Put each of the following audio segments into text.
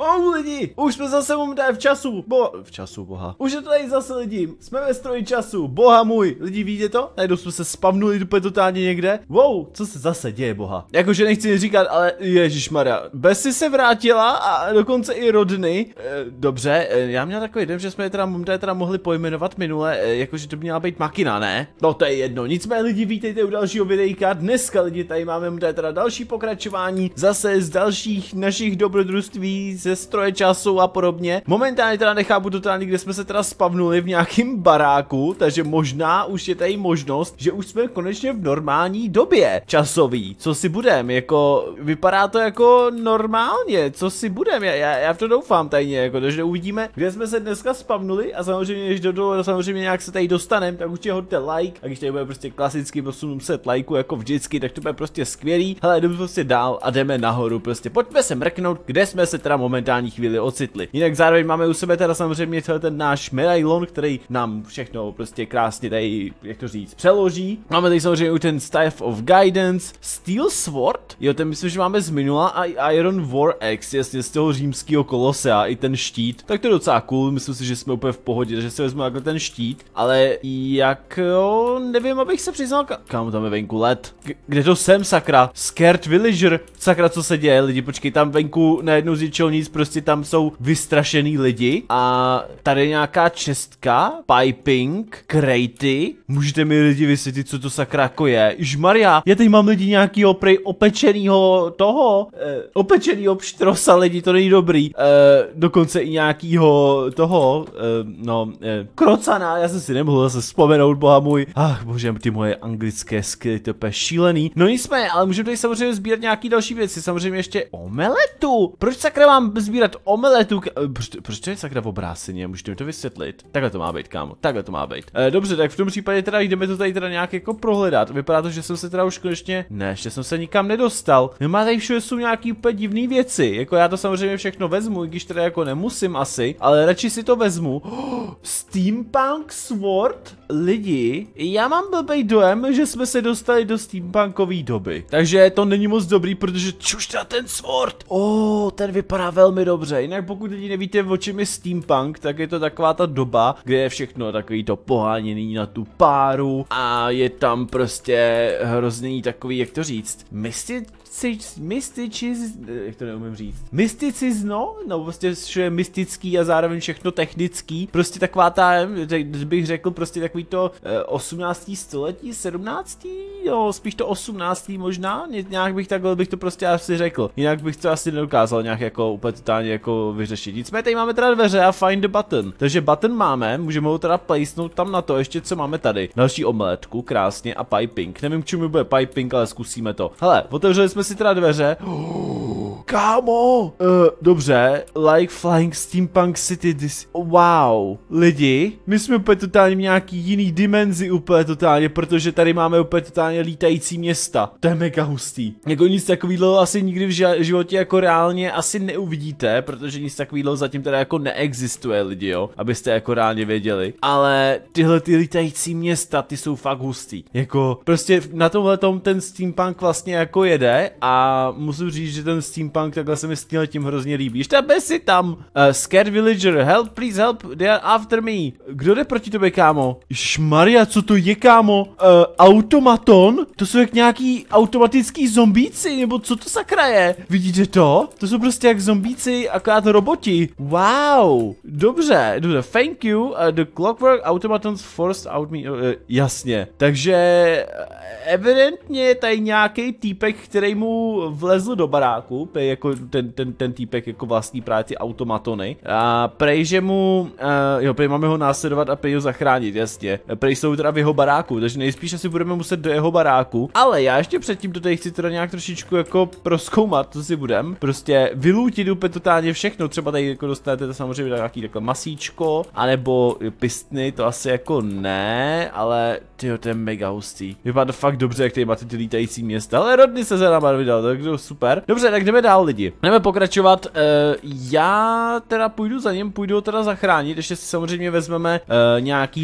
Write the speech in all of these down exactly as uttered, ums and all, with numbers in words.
Oh, lidi, už jsme zase momentálně v času, bo... v času, boha. Už je to tady zase lidi, jsme ve stroji času, boha můj. Lidi, vidíte to? Najednou jsme se spavnuli úplně totálně někde. Wow, co se zase děje, boha? Jakože nechci říkat, ale ježišmarja. Bessie se vrátila a dokonce i Rodney. E, dobře, e, já měl takový den, že jsme je teda, teda mohli pojmenovat minule, e, jakože to měla být Makina, ne? No to je jedno, nicméně lidi, vítejte u dalšího videjka. Dneska lidi tady máme teda další pokračování, zase z dalších našich dobrodružství, ze stroje času a podobně. Momentálně teda nechápu totálně, kde jsme se teda spavnuli v nějakém baráku, takže možná už je tady možnost, že už jsme konečně v normální době časový. Co si budem, jako vypadá to jako normálně, co si budem, já, já, já v to doufám tajně, jako, takže uvidíme, kde jsme se dneska spavnuli a samozřejmě, než do toho samozřejmě nějak se tady dostaneme, tak určitě hoďte like, a když tady bude prostě klasicky posunu set lajku jako vždycky, tak to bude prostě skvělý. Hele, jdeme prostě dál a jdeme nahoru, prostě pojďme se mrknout, kde jsme se teda momentální chvíli ocitli. Jinak zároveň máme u sebe teda samozřejmě celý ten náš medailon, který nám všechno prostě krásně tady, jak to říct, přeloží. Máme tady samozřejmě ten Staff of Guidance, Steel Sword, jo, ten myslím, že máme z minula, a Iron War Axe, jasně, z toho římského kolosea, i ten štít, tak to je docela cool, myslím si, že jsme úplně v pohodě, takže si vezmu takhle ten štít, ale jak jo, nevím, abych se přiznal, ka kam tam je venku led, G kde to jsem, sakra, Scared Villager, sakra, co se děje, lidi, počkej, tam venku najednou z ničeho nic, prostě tam jsou vystrašený lidi a tady je nějaká čestka, piping, cratey, můžete mi lidi vysvětlit, co to sakra jako je, Maria, já tady mám lidi nějakýho prej opečenýho toho, eh, opečenýho pštrosa, lidi, to není dobrý, eh, dokonce i nějakýho toho, eh, no, eh, krocana, já jsem si nemohl zase vzpomenout, boha můj, ach bože, ty moje anglické skily, to je šílený, no nicméně, ale můžeme tady samozřejmě sbírat nějaký další věci, samozřejmě ještě omeletu, proč sakra mám sbírat omeletu, proč, proč to je sakra v obráceně, můžete mi to vysvětlit, takhle to má být, kámo, takhle to má být, eh, dobře, tak v tom případě teda jdeme to tady teda nějak jako prohledat, vypadá to, že jsem se teda už konečně, ne, ještě jsem se nikam nedostal, nemá tady všude jsou nějaký úplně divný věci, jako já to samozřejmě všechno vezmu, i když teda jako nemusím asi, ale radši si to vezmu. Oh, Steampunk Sword, lidi, já mám blbej dojem, že jsme se dostali do steampunkové doby, takže to není moc dobrý, protože čuž teda ten sword, oh, ten vypadá velmi dobře, jinak pokud lidi nevíte, o čem je steampunk, tak je to taková ta doba, kde je všechno takový to poháněný na tu páru a je tam prostě hrozný takový, jak to říct, mystic, mystičiz, jak to neumím říct, mysticizno, no prostě je mystický a zároveň všechno technický, prostě taková ta, bych řekl, prostě takový to osmnáctý století, sedmnáctý jo, spíš to osmnáctý možná, nějak bych takhle bych to prostě asi řekl, jinak bych to asi nedokázal nějak jako úplně totálně jako vyřešit, nicméně tady máme teda dveře a find the button, takže button máme, můžeme ho teda placenout tam na to, ještě co máme tady, další omeletku, krásně a piping, nevím k čemu bude piping, ale zkusíme to, hele, otevřeli jsme si teda dveře. Oh, kámo! Uh, dobře, like flying steampunk city this... Wow, lidi, my jsme úplně totálně v nějaký jiný dimenzi úplně totálně, protože tady máme úplně totálně lítající města. To je mega hustý. Jako nic takového asi nikdy v životě jako reálně asi neuvidíte, protože nic takového zatím teda jako neexistuje, lidi, jo, abyste jako reálně věděli. Ale tyhle ty lítající města, ty jsou fakt hustý. Jako, prostě na tomhletom ten steampunk vlastně jako jede a musím říct, že ten steampunk takhle se mi s tím hrozně líbí. Ještě Bessie tam. Uh, Scared Villager, help, please help, they are after me. Kdo jde proti tobě, kámo? Šmaria, co to je, kámo? Uh, automaton? To jsou jak nějaký automatický zombíci, nebo co to sakra je? Vidíte to? To jsou prostě jak zombíci, akorát roboti. Wow, dobře, dobře, thank you, uh, the clockwork automatons forced out me, uh, jasně, takže uh, evidentně je tady nějaký týpek, který mu vlezl do baráku, jako ten, ten, ten týpek jako vlastní právě ty automatony a prej, že mu, uh, jo, prej máme ho následovat a prej ho zachránit, jasně, prej jsou teda v jeho baráku, takže nejspíš asi budeme muset do jeho baráku, ale já ještě předtím to tady chci teda nějak trošičku jako prozkoumat, co si budem, prostě vylútit úplně totálně všechno, třeba tady jako dostanete samozřejmě nějaký takhle masíčko, anebo pistny, to asi jako ne, ale tyjo, to je mega hustý, vypadá to fakt dobře, jak tady máte ty lítající města, ale Rodney se za náma vydal, tak to super. Dobře, tak jdeme dál, lidi. Jdeme pokračovat, uh, já teda půjdu za ním, půjdu ho teda zachránit, ještě si samozřejmě vezmeme uh, nějakýho toho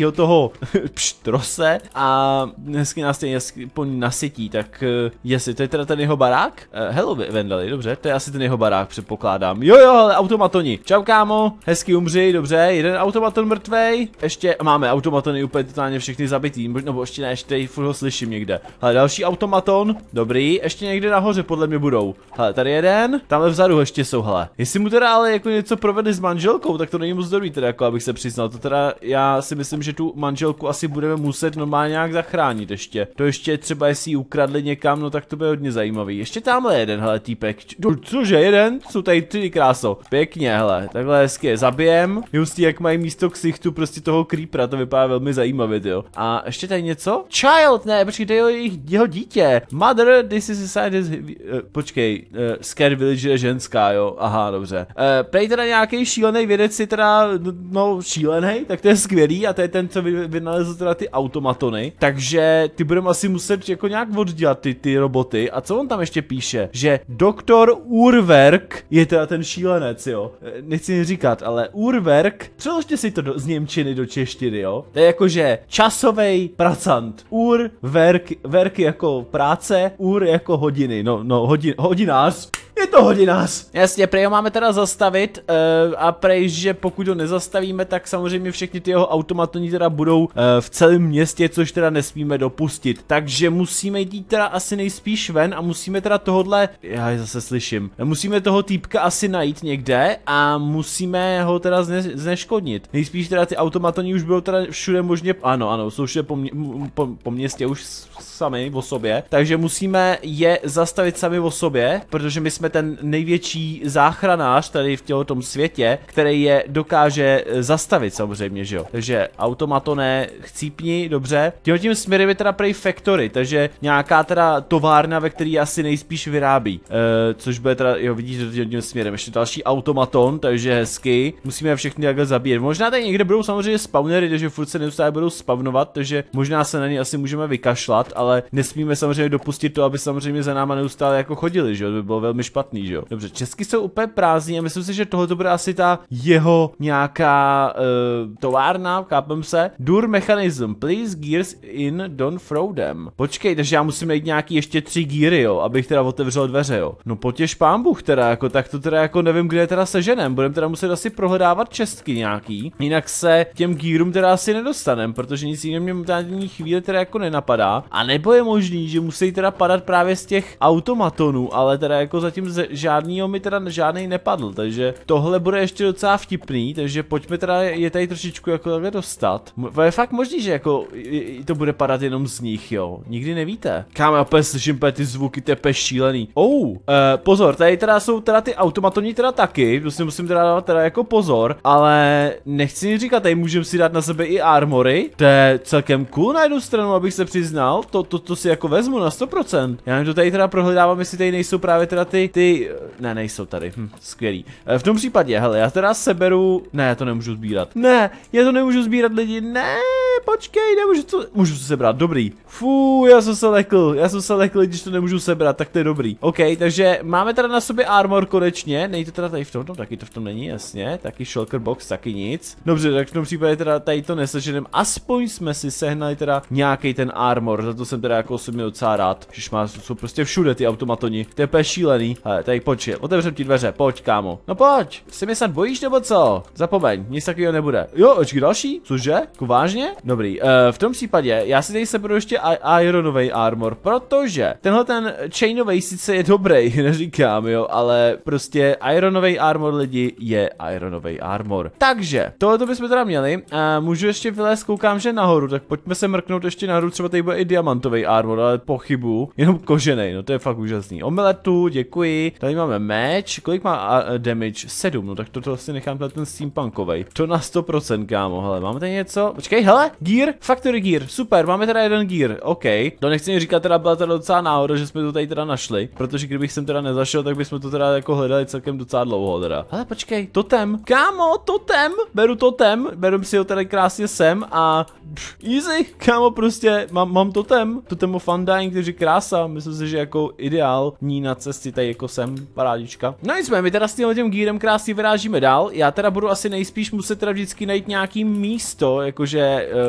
jako pštrose a hezky nás ten aspoň nasytí, tak uh, jestli to je teda ten jeho barák? Uh, hello Vendali, dobře, to je asi ten jeho barák, předpokládám. Jo jo, ale automatoni. Čau kámo, hezky umři, dobře, jeden automaton mrtvej, ještě máme automatony úplně totálně všechny zabitý, nebo ještě ne, ještě furt ho slyším někde. Ale další automaton, dobrý, ještě někde nahoře podle mě budou. Hele, tady jeden, tamhle vzadu ještě jsou, hele. Jestli mu teda ale jako něco provedli s manželkou, tak to není moc dobrý teda, jako abych se přiznal. To teda já si myslím, že tu manželku asi budeme muset normálně nějak zachránit ještě. To ještě třeba jestli ji ukradli někam, no tak to bude hodně zajímavý. Ještě tamhle jeden, hele, týpek. Cože, jeden? Jsou tady tři, kráso. Pěkně, hele, takhle hezky zabijem. Justý, jak mají místo ksichtu prostě toho creepera, to vypadá velmi zajímavě, jo. A ještě tady něco? Child, ne, počkej, to je jeho, jeho dítě. Mother, this is a side, uh, počkej, uh, Scared Village je ženská, jo, aha, dobře. Uh, prej teda nějaký šílený vědec si teda, no, šílený, tak to je skvělý a to je ten, co vynalezl teda ty automatony. Takže ty budeme asi muset jako nějak oddělat ty, ty roboty. A co on tam ještě píše? Že doktor Urwerk je teda ten šílenec, jo. Nechci jen říkat, ale Urwerk, přeložte si to do, z němčiny do češtiny, jo. To je jakože časovej pracant. Urwerk, werk jako práce, ur jako hodiny, no, no, hodin, hodinář. Je to hodinář. Jasně, prej ho máme teda zastavit uh, a prej, že pokud ho nezastavíme, tak samozřejmě všechny ty jeho automatoni teda budou uh, v celém městě, což teda nesmíme dopustit. Takže musíme jít teda asi nejspíš ven a musíme teda tohodle, já je zase slyším, musíme toho týpka asi najít někde a musíme ho teda zne, zneškodnit. Nejspíš teda ty automatoni už budou teda všude možně, ano, ano, jsou všude po, mě, po, po městě už sami o sobě, takže musíme je zastavit sami o sobě, protože my jsme ten největší záchranář tady v těchto světě, který je dokáže zastavit samozřejmě, že jo. Takže automatone, chcípni, dobře. Tímhle tím směrem je teda prej factory, takže nějaká teda továrna, ve který asi nejspíš vyrábí. E, což bude teda, jo, vidíš, že tím směrem. Ještě další automaton, takže hezky. Musíme všechny takhle zabíjet. Možná tady někde budou samozřejmě spawnery, takže furt se neustále budou spawnovat, takže možná se na ně asi můžeme vykašlat, ale nesmíme samozřejmě dopustit to, aby samozřejmě za náma neustále jako chodili, že jo. To by bylo velmi špatný, že jo. Dobře, česky jsou úplně prázdní a myslím si, že tohle to bude asi ta jeho nějaká uh, továrna, chápem se. Dur mechanism, please gears in, don't throw them. Počkej, takže já musím najít nějaký ještě tři gíry, jo, abych teda otevřel dveře, jo. No potěš pán Bůh teda, jako tak to teda jako nevím, kde teda seženem. Budeme teda muset asi prohledávat čestky nějaký, jinak se těm gírům teda asi nedostanem, protože nic jiného mě v chvíli teda jako nenapadá. A nebo je možný, že musí teda padat právě z těch automatonů, ale teda jako zatím žádnýho mi teda žádný nepadl, takže tohle bude ještě docela vtipný, takže pojďme teda je tady trošičku jako takhle dostat. Je fakt možný, že jako to bude padat jenom z nich, jo, nikdy nevíte. Kámo, já opět slyším ty zvuky, to je šílený. Oh, uh, pozor, tady teda jsou teda ty automatoni teda taky, to si musím teda dávat teda jako pozor, ale nechci nic říkat, tady můžeme si dát na sebe i armory, to je celkem cool na jednu stranu, abych se přiznal, to, to, to si jako vezmu na sto procent. Já to tady teda prohledávám, jestli tady nejsou právě teda ty, ty, ne, nejsou tady, hm, skvělý. V tom případě, hele, já teda seberu, ne, já to nemůžu sbírat, ne, já to nemůžu sbírat lidi, ne, počkej, nemůžu to, můžu to sebrat, dobrý. Fú, já jsem se lekl, já jsem se lekl, když to nemůžu sebrat, tak to je dobrý. OK, takže máme teda na sobě armor konečně, nejde to teda tady v tom, no, taky to v tom není, jasně, taky shulker box, taky nic. Dobře, tak v tom případě teda tady to neseženem, aspoň jsme si sehnali teda nějaký ten armor, za to jsem teda jako osobně docela rád, že má, jsou prostě všude ty automatoni, to je úplně šílený. Hele, tady pojď, otevřem ti dveře, pojď kámo, no pojď, si mi snad bojíš nebo co? Zapomeň, nic takového nebude. Jo, očky další, cože? Jako vážně? Dobrý, uh, v tom případě, já si tady seberu ještě ironový armor, protože tenhle ten chainový sice je dobrý, neříkám, jo, ale prostě ironový armor lidi je ironový armor. Takže, tohle bychom teda měli, uh, můžu ještě vylézt, koukám, že nahoru, tak pojďme se mrknout ještě nahoru, třeba tady bude i diamantový armor, ale pochybu, jenom kožený, no to je fakt úžasný. Omeletu, děkuji, tady máme meč, kolik má uh, damage? sedm, no tak toto asi nechám ten steampunkovej. To na sto procent, kámo, hele, máme tady něco? Počkej, hele, gear, factory gear, super, máme teda jeden gear, OK. To nechci mi říkat, teda byla teda docela náhoda, že jsme to tady teda našli, protože kdybych sem teda nezašel, tak bychom to teda jako hledali celkem docela dlouho teda. Ale počkej, totem, kámo, totem, beru totem, beru si ho tady krásně sem a pff, easy, kámo, prostě mám, mám totem, totem of undying, takže krása, myslím si, že jako ideální na cestě tady jako sem, parádička. No nicméně, my teda s tímhle tím gearem krásně vyrážíme dál, já teda budu asi nejspíš muset teda vždycky najít nějaký místo, jakože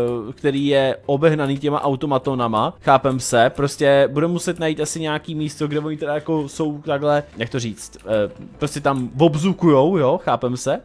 uh, který je obehnaný těma automatonama, chápem se, prostě budeme muset najít asi nějaký místo, kde oni teda jako jsou takhle, jak to říct, uh, prostě tam obzukujou, jo, chápem se,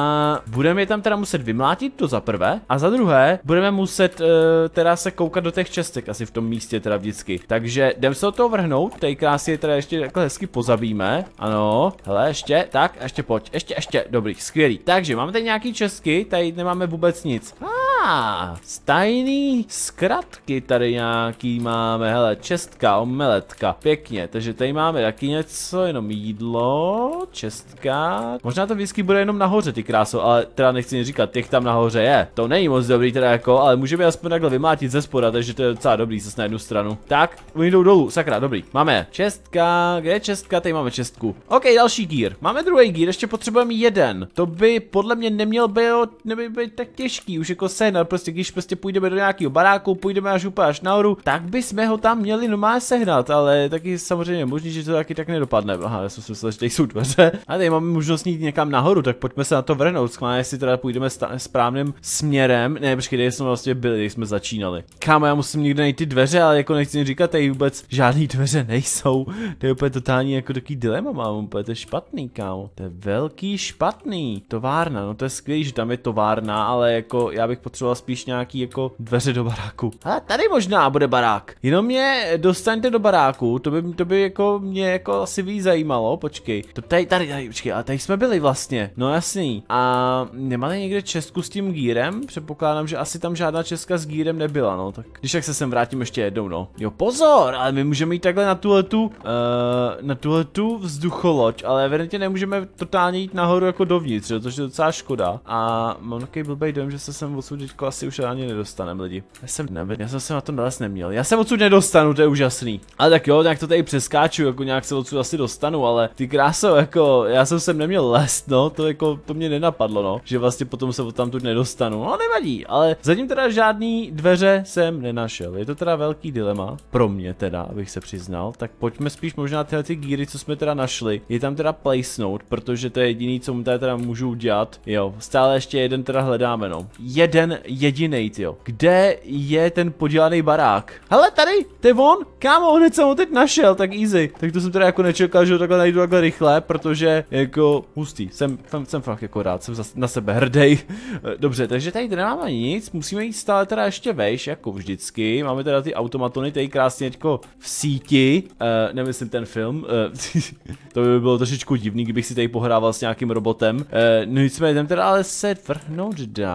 a budeme je tam teda muset vymlátit, to za prvé, a za druhé budeme muset uh, teda se koukat do těch čestek asi v tom místě teda vždycky, takže jdem se do toho vrhnout, tady krásně teda ještě takhle hezky pozabíme, ano, hele, ještě, tak, ještě pojď, ještě, ještě, dobrý, skvělý, takže máme tady nějaký čestky, tady nemáme vůbec nic. Ah, stajný zkratky tady nějaký máme, hele, čestka, omeletka, pěkně, takže tady máme taky něco, jenom jídlo, čestka, možná to vždycky bude jenom nahoře, ty kráso, ale teda nechci ni říkat, těch tam nahoře je, to není moc dobrý teda jako, ale můžeme aspoň takhle vymlátit ze spoda, takže to je docela dobrý zase na jednu stranu. Tak, oni jdou dolů, sakra, dobrý, máme čestka, kde je čestka, tady máme čestku, ok, další gír, máme druhý gír, ještě potřebujeme jeden, to by podle mě neměl být, neby být tak těžký, už jako sehnat, prostě když prostě půjdeme do nějakého baráku, půjdeme až úplně až nahoru, tak bychom ho tam měli normálně sehnat, ale taky samozřejmě možný, že to taky tak nedopadne. Aha, já jsem si myslel, že tady jsou dveře. A tady máme možnost jít někam nahoru, tak pojďme se na to vrhnout, schválně, jestli teda půjdeme správným směrem. Ne, počkej, tady jsme vlastně byli, když jsme začínali. Kámo, já musím někde najít ty dveře, ale jako nechci říkat, tady vůbec žádný dveře nejsou. To je úplně totální jako takový dilema, mám úplně, to je špatný, kámo. To je velký špatný. Továrna, no to je skvělý, že tam je továrna, ale jako já bych potřeboval spíš nějaký jako dveře do baráku. A tady možná bude barák. Jenom mě dostaňte do baráku, to by, to by jako mě jako asi víc zajímalo, počkej. To tady, tady, tady, počkej, ale tady jsme byli vlastně, no jasný. A nemáte někde čestku s tím gírem? Předpokládám, že asi tam žádná česka s gírem nebyla, no, tak když tak se sem vrátím ještě jednou, no. Jo, pozor, ale my můžeme jít takhle na tuhletu, uh, na tuhletu vzducholoď, ale evidentně nemůžeme totálně jít nahoru jako dovnitř, což je docela škoda. A mám takový blbej dojem, že se sem odsud asi už ani nedostanem, lidi. Já jsem nevěděl, já jsem se na to nalez neměl. Já se odsud nedostanu, to je úžasný. Ale tak jo, nějak to tady přeskáču, jako nějak se odsud asi dostanu, ale ty kráso, jako já jsem sem neměl lest, no, to jako to mě nenapadlo, no, že vlastně potom se odtamtud nedostanu. No nevadí, ale zatím teda žádný dveře jsem nenašel. Je to teda velký dilema pro mě teda, abych se přiznal. Tak pojďme spíš možná tyhle ty gíry, co jsme teda našli, je tam teda placenout, protože to je jediný, co mu tady teda můžu udělat. Jo, stále ještě jeden teda hledáme, no. Jeden jedinej, jo. Kde je ten podělaný barák? Hele, tady, to je on, kámo, hned jsem ho teď našel, tak easy. Tak to jsem teda jako nečekal, že ho takhle najdu takhle rychle, protože jako hustý, jsem, jsem, jsem fakt jako rád, jsem na sebe hrdej. Dobře, takže tady nemáme nic, musíme jít stále teda ještě vejš, jako vždycky. Máme teda ty automatony, tady krásně teďko v síti, uh, nemyslím ten film, uh, to by bylo trošičku divný, kdybych si tady pohrával s nějakým robotem. Uh, no nicméně jdem teda ale se vrhnout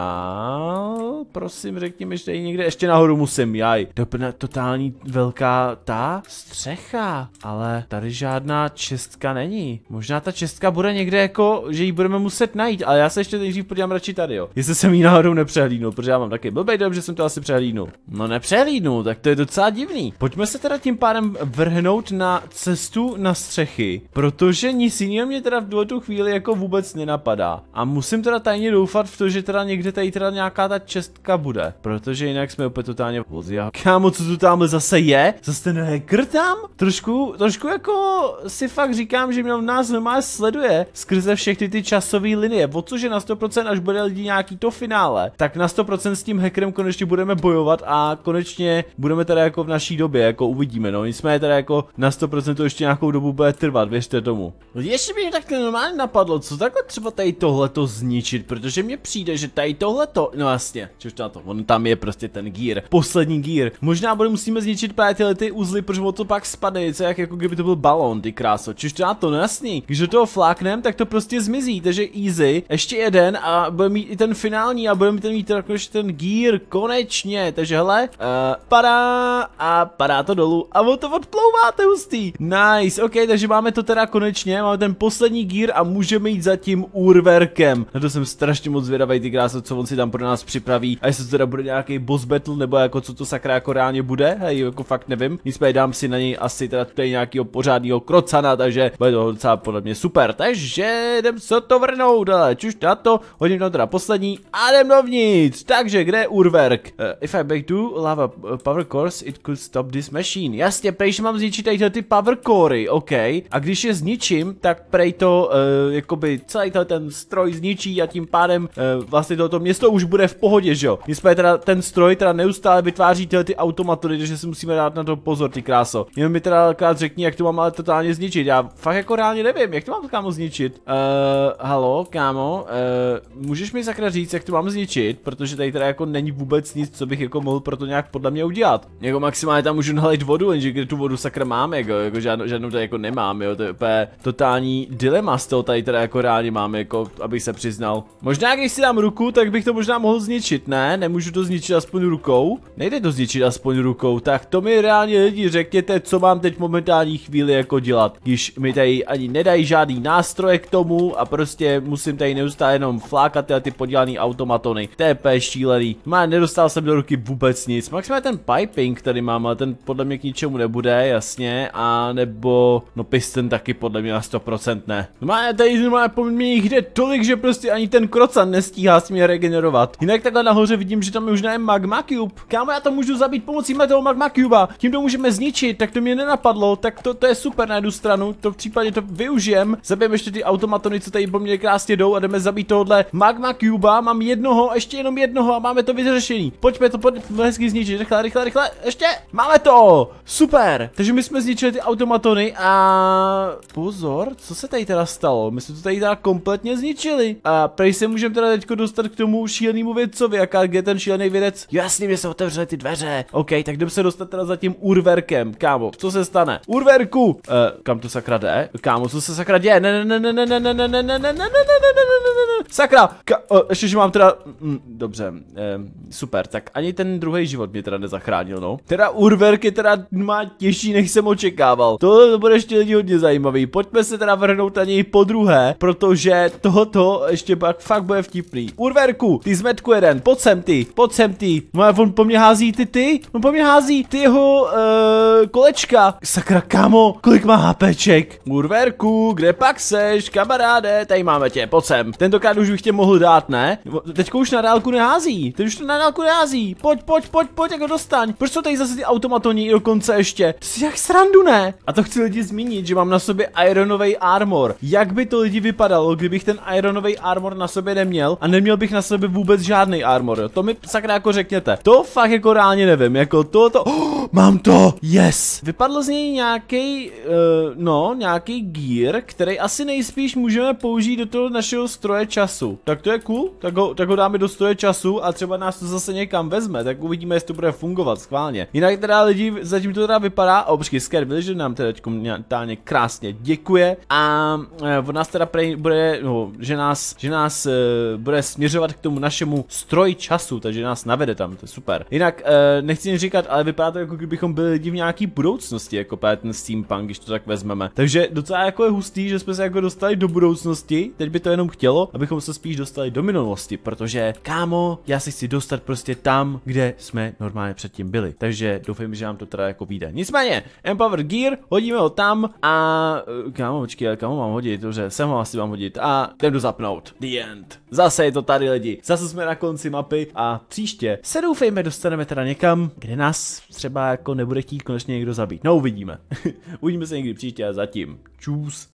dál, prosím, řekni mi, že tady někde ještě nahoru musím, jaj. Dobře, totální velká ta střecha, ale tady žádná čestka není. Možná ta čestka bude někde jako, že ji budeme muset najít, ale já se ještě nejdřív podívám radši tady, jo. Jestli jsem ji náhodou nepřehlídnul, protože já mám taky blbej dojem, že jsem to asi přehlídnul. No nepřehlídnul, tak to je docela divný. Pojďme se teda tím pádem vrhnout na cestu na střechy, protože nic jiného mě teda v tuto chvíli jako vůbec nenapadá. A musím teda tajně doufat v to, že teda někde tady teda nějaká ta čestka bude, protože jinak jsme opět totálně v pozdě. Kámo, co tu tamhle zase je? Zase ten hacker tam? Trošku, trošku jako si fakt říkám, že mě nás normálně sleduje skrze všechny ty časové linie. O cože na sto procent, až bude lidi nějaký to finále, tak na sto procent s tím hackerem konečně budeme bojovat a konečně budeme teda jako v naší době, jako uvidíme, no. Nicméně teda jako na sto procent to ještě nějakou dobu bude trvat, věřte tomu. Ještě by mě tak normálně napadlo, co takhle třeba tady tohleto zničit, protože mně přijde, že tady tohleto, no jasně, čož to na to, on tam je prostě ten gear, poslední gear. Možná bude musíme zničit právě tyhle ty uzly, protože o to pak spadne, co jak jako kdyby to byl balón, ty kráso, čož to na to, no jasný. Když do toho fláknem, tak to prostě zmizí, takže easy, ještě jeden a budeme mít i ten finální a budeme mít jakož ten gear, konečně, takže hele, uh, padá a padá to dolů a on to odplouváte hustý. Nice, ok, takže máme to teda konečně, máme ten poslední gear a můžeme jít za tím úrverkem. Na to jsem strašně moc zvědavý, ty kráso, co on si tam pro nás připraví a jestli to teda bude nějaký boss battle nebo jako co to sakra jako reálně bude, hej, jako fakt nevím. Nicméně dám si na něj asi teda tady nějakého pořádného krocana, takže bude to docela podle mě super, takže jdem se to vrnout, ale čuž na to, hodím tam teda poslední a jdem dovnitř, takže kde je úrverk? Uh, if I break two lava power cores, it could stop this machine. Jasně, prej, že mám zničit tady ty power cory, ok, a když je zničím, tak prej to, uh, jakoby celý ten stroj zničí a tím pádem uh, vlastně toto město už bude v pohodě, že jo. Nicméně teda ten stroj teda neustále vytváří tyhle ty automatory, takže si musíme dát na to pozor, ty kráso. Jenom mi teda krát řekni, jak to mám ale totálně zničit. Já fakt jako reálně nevím, jak to mám kámo zničit. Uh, halo, kámo, uh, můžeš mi sakra říct, jak to mám zničit, protože tady teda jako není vůbec nic, co bych jako mohl pro to nějak podle mě udělat. Jako maximálně tam můžu nalit vodu, jenže kde tu vodu sakra máme, jako, jako žádnou, žádnou tady jako nemám, jo, to je úplně totální dilema z toho tady teda jako reálně mám, jako abych se přiznal. Možná když si dám ruku, tak bych to možná mohl zničit, ne? Nemůžu to zničit aspoň rukou? Nejde to zničit aspoň rukou, tak to mi reálně lidi řekněte, co mám teď momentální chvíli jako dělat, když mi tady ani nedají žádný nástroje k tomu a prostě musím tady neustále jenom flákat tyhle ty podělaný automatony. T P šílený. Má, nedostal jsem do ruky vůbec nic. Maximálně ten piping, který mám, ale ten podle mě k ničemu nebude, jasně, a nebo no piston taky podle mě na sto procent ne. Má tady má po mně jich jde tolik, že prostě ani ten krocan nestíhá s mě regenerovat. Jinak takhle nahoře vidím, že tam už je magma cube. Kámo, já to můžu zabít pomocí toho magma cubea. Tím to můžeme zničit, tak to mě nenapadlo, tak to, to je super na jednu stranu, to v případě to využijem. Zabijeme ještě ty automatony, co tady po mně krásně jdou a jdeme zabít tohle magma cubea. Mám jednoho, ještě jenom jednoho a máme to vyřešený. Pojďme to pojďme hezky zničit, rychle, rychle, rychle, ještě, máme to, super. Takže my jsme zničili ty automatony a pozor, co se tady teda stalo? My jsme to tady teda kompletně zničili. A prej se můžeme teda teďko dostat k tomu šílenému vědcovi, jaká je ten šílený vědec. Jasně, mě se otevřely ty dveře. OK, tak jdeme se dostat teda za tím urverkem, kámo. Co se stane? Urverku! Uh, kam to sakra jde? Kámo, co se sakra děje? Ne, ne, ne, ne, ne, ne, ne, ne, ne, ne, ne, ne, ne, ne, sakra! Ještě, že mám teda... Dobře, super, tak ani ten druhý život mě teda nezachránil, no. Teda urverk je teda má těžší, než jsem očekával. Tohle bude ještě lidi hodně zajímavý. Pojďme se teda vrhnout na něj po druhé, protože tohoto ještě pak fakt bude vtipný. Urverku, ty zmetku jeden, pojď sem ty, pojď sem ty. No on po mně hází ty ty, on po mě hází ty jeho uh, kolečka. Sakra, kámo, kolik má HPček? Urverku, kde pak seš, kamaráde, tady máme tě, pojď sem. Tentokrát už bych tě mohl dát, ne? Teďko už na dálku nehází, teď už to na dálku nehází. Pojď, pojď, pojď, pojď, jako dostaň. Proč jsou tady zase ty automatoni dokonce ještě? To si jak srandu, ne? A to chci lidi zmínit, že mám na sobě ironový armor. Jak by to lidi vypadalo, kdybych ten ironový armor na sobě neměl a neměl bych na sobě vůbec žádný armor, jo? To mi sakra jako řekněte. To fakt jako reálně nevím, jako to, to, oh, mám to, yes. Vypadlo z něj nějaký, uh, no, nějaký gear, který asi nejspíš můžeme použít do toho našeho stroje času. Tak to je cool, tak ho, tak ho dáme do stroje času a třeba nás to zase někam vezme, tak uvidíme, jestli to bude fungovat schválně. Jinak teda lidi, zatím to teda vypadá, a počkej, Scare Village nám teda totálně krásně děkuje a uh, od nás teda prej bude, no, že nás, že nás uh, bude směřovat k tomu našemu stroji času, takže nás navede tam, to je super. Jinak uh, nechci jen říkat, ale vypadá to jako kdybychom byli lidi v nějaký budoucnosti, jako právě ten steampunk, když to tak vezmeme. Takže docela jako je hustý, že jsme se jako dostali do budoucnosti, teď by to jenom chtělo, abychom se spíš dostali do minulosti, protože kámo, já se chci dostat prostě tam, kde jsme normálně předtím byli. Takže doufám, že nám to teda jako vyjde. Nicméně, Empower Gear, hodíme ho tam a kámo, počkej, ale kámo mám hodit, dobře, sem ho asi mám hodit a jdem to zapnout. The end. Zase je to tady lidi, zase jsme na konci mapy a příště se doufejme dostaneme teda někam, kde nás třeba jako nebude chtít konečně někdo zabít. No uvidíme. Uvidíme se někdy příště a zatím. Čus.